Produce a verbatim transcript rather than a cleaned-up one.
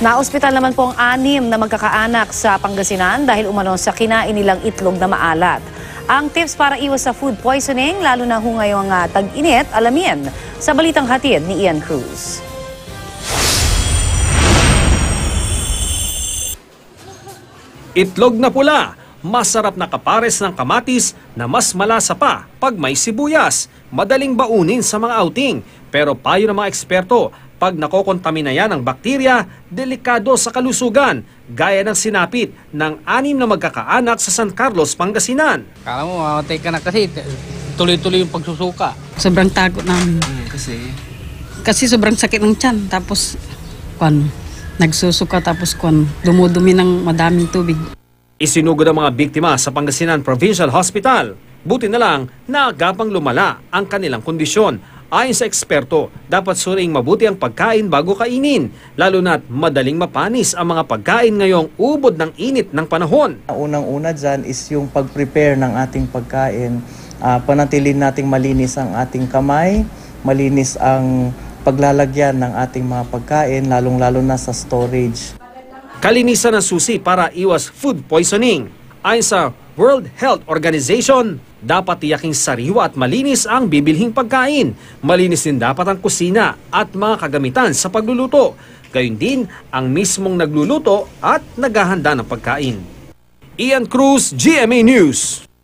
Naospital naman po ang anim na magkakaanak sa Pangasinan dahil umano sa kinain nilang itlog na maalat. Ang tips para iwas sa food poisoning, lalo na ho ngayong uh, tag-init, alamin sa balitang hatid ni Ian Cruz. Itlog na pula, masarap na kapares ng kamatis na mas malasa pa pag may sibuyas. Madaling baunin sa mga outing, pero payo ng mga eksperto, pag nakokontamina yan ng bakterya, delikado sa kalusugan, gaya ng sinapit ng anim na magkakaanak sa San Carlos, Pangasinan. Kala mo, mamatay ka na kasi tuloy-tuloy yung pagsusuka. Sobrang takot namin. Hmm, kasi? Kasi sobrang sakit ng tiyan. Tapos, kwan, nagsusuka tapos kwan, dumudumi ng madaming tubig. Isinugod ang mga biktima sa Pangasinan Provincial Hospital. Buti na lang na agapang lumala ang kanilang kondisyon. Ayon sa eksperto, dapat suring mabuti ang pagkain bago kainin, lalo na't madaling mapanis ang mga pagkain ngayong ubod ng init ng panahon. Unang-una dyan is yung pag-prepare ng ating pagkain. Uh, panatilin nating malinis ang ating kamay, malinis ang paglalagyan ng ating mga pagkain, lalong-lalo na sa storage. Kalinisan ang susi para iwas food poisoning. Ayon sa World Health Organization, dapat tiyaking sariwa at malinis ang bibilhing pagkain. Malinis din dapat ang kusina at mga kagamitan sa pagluluto. Gayun din ang mismong nagluluto at naghahanda ng pagkain. Ian Cruz, G M A News.